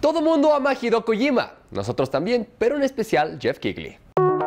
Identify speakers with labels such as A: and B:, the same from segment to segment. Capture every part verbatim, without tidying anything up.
A: Todo mundo ama a Hideo Kojima, nosotros también, pero en especial Jeff Keighley.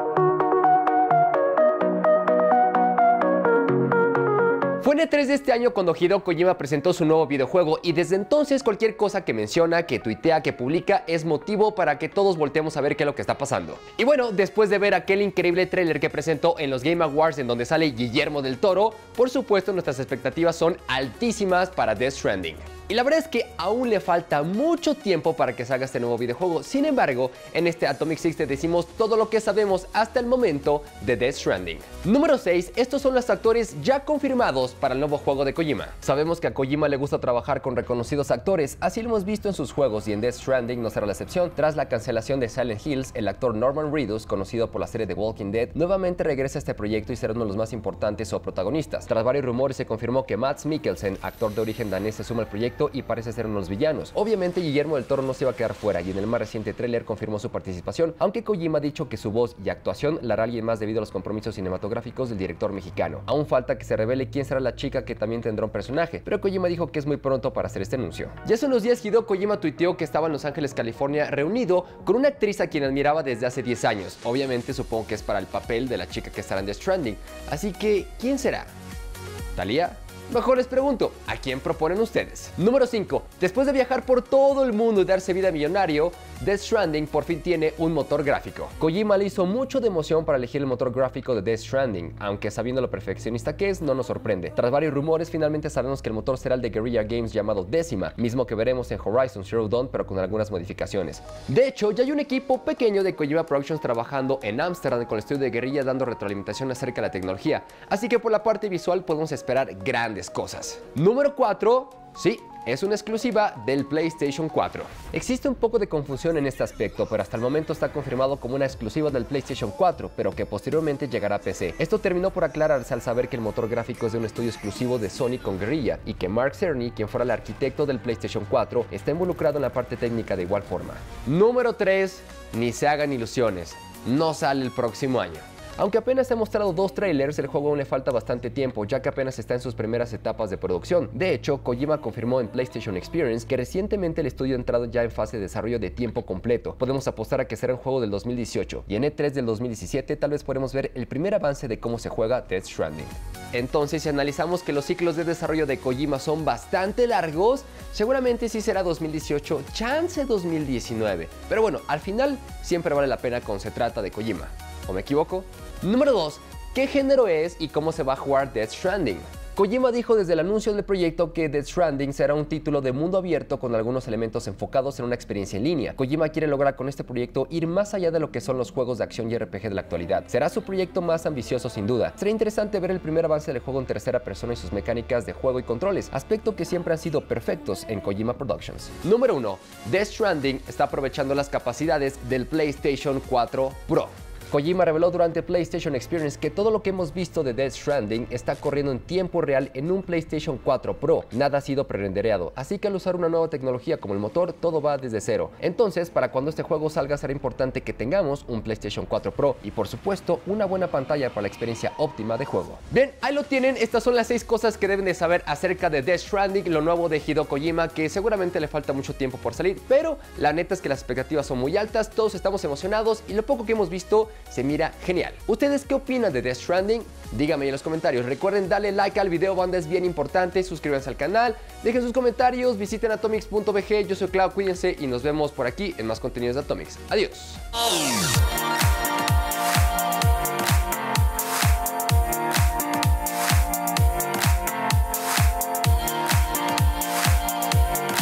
A: Fue en E tres de este año cuando Hideo Kojima presentó su nuevo videojuego y desde entonces cualquier cosa que menciona, que tuitea, que publica es motivo para que todos volteemos a ver qué es lo que está pasando. Y bueno, después de ver aquel increíble tráiler que presentó en los Game Awards en donde sale Guillermo del Toro, por supuesto nuestras expectativas son altísimas para Death Stranding. Y la verdad es que aún le falta mucho tiempo para que salga este nuevo videojuego. Sin embargo, en este Atomic Six te decimos todo lo que sabemos hasta el momento de Death Stranding. Número seis. Estos son los actores ya confirmados para el nuevo juego de Kojima. Sabemos que a Kojima le gusta trabajar con reconocidos actores, así lo hemos visto en sus juegos y en Death Stranding no será la excepción. Tras la cancelación de Silent Hills, el actor Norman Reedus, conocido por la serie The Walking Dead, nuevamente regresa a este proyecto y será uno de los más importantes o protagonistas. Tras varios rumores se confirmó que Mads Mikkelsen, actor de origen danés, se suma al proyecto y parece ser uno de los villanos. Obviamente Guillermo del Toro no se iba a quedar fuera y en el más reciente tráiler confirmó su participación, aunque Kojima ha dicho que su voz y actuación la hará alguien más debido a los compromisos cinematográficos del director mexicano. Aún falta que se revele quién será la chica que también tendrá un personaje, pero Kojima dijo que es muy pronto para hacer este anuncio. Ya hace unos días Hideo Kojima tuiteó que estaba en Los Ángeles, California, reunido con una actriz a quien admiraba desde hace diez años. Obviamente supongo que es para el papel de la chica que estará en Death Stranding. Así que, ¿quién será? ¿Thalía? Mejor les pregunto, ¿a quién proponen ustedes? Número cinco. Después de viajar por todo el mundo y darse vida millonario, Death Stranding por fin tiene un motor gráfico. Kojima le hizo mucho de emoción para elegir el motor gráfico de Death Stranding, aunque sabiendo lo perfeccionista que es, no nos sorprende. Tras varios rumores, finalmente sabemos que el motor será el de Guerrilla Games llamado Decima, mismo que veremos en Horizon Zero Dawn, pero con algunas modificaciones. De hecho, ya hay un equipo pequeño de Kojima Productions trabajando en Ámsterdam con el estudio de Guerrilla dando retroalimentación acerca de la tecnología, así que por la parte visual podemos esperar grandes cosas. Número cuatro. Sí, es una exclusiva del PlayStation cuatro. Existe un poco de confusión en este aspecto, pero hasta el momento está confirmado como una exclusiva del PlayStation cuatro, pero que posteriormente llegará a P C. Esto terminó por aclararse al saber que el motor gráfico es de un estudio exclusivo de Sony con Guerrilla, y que Mark Cerny, quien fuera el arquitecto del PlayStation cuatro, está involucrado en la parte técnica de igual forma. Número tres. Ni se hagan ilusiones, no sale el próximo año. Aunque apenas se han mostrado dos trailers, el juego aún le falta bastante tiempo, ya que apenas está en sus primeras etapas de producción. De hecho, Kojima confirmó en PlayStation Experience que recientemente el estudio ha entrado ya en fase de desarrollo de tiempo completo. Podemos apostar a que será un juego del dos mil dieciocho, y en E tres del dos mil diecisiete tal vez podremos ver el primer avance de cómo se juega Death Stranding. Entonces, si analizamos que los ciclos de desarrollo de Kojima son bastante largos, seguramente sí será dos mil dieciocho, chance dos mil diecinueve. Pero bueno, al final siempre vale la pena cuando se trata de Kojima. ¿O me equivoco? Número dos. ¿Qué género es y cómo se va a jugar Death Stranding? Kojima dijo desde el anuncio del proyecto que Death Stranding será un título de mundo abierto con algunos elementos enfocados en una experiencia en línea. Kojima quiere lograr con este proyecto ir más allá de lo que son los juegos de acción y R P G de la actualidad. Será su proyecto más ambicioso sin duda. Será interesante ver el primer avance del juego en tercera persona y sus mecánicas de juego y controles, aspecto que siempre han sido perfectos en Kojima Productions. Número uno. Death Stranding está aprovechando las capacidades del PlayStation cuatro Pro. Kojima reveló durante PlayStation Experience que todo lo que hemos visto de Death Stranding está corriendo en tiempo real en un PlayStation cuatro Pro. Nada ha sido prerendereado, así que al usar una nueva tecnología como el motor, todo va desde cero. Entonces, para cuando este juego salga será importante que tengamos un PlayStation cuatro Pro y por supuesto una buena pantalla para la experiencia óptima de juego. Bien, ahí lo tienen, estas son las seis cosas que deben de saber acerca de Death Stranding, lo nuevo de Hideo Kojima, que seguramente le falta mucho tiempo por salir, pero la neta es que las expectativas son muy altas, todos estamos emocionados y lo poco que hemos visto se mira genial. ¿Ustedes qué opinan de Death Stranding? Díganme en los comentarios. Recuerden darle like al video, banda, es bien importante. Suscríbanse al canal, dejen sus comentarios, visiten atomics punto b g. Yo soy Clau, cuídense y nos vemos por aquí en más contenidos de Atomics. Adiós.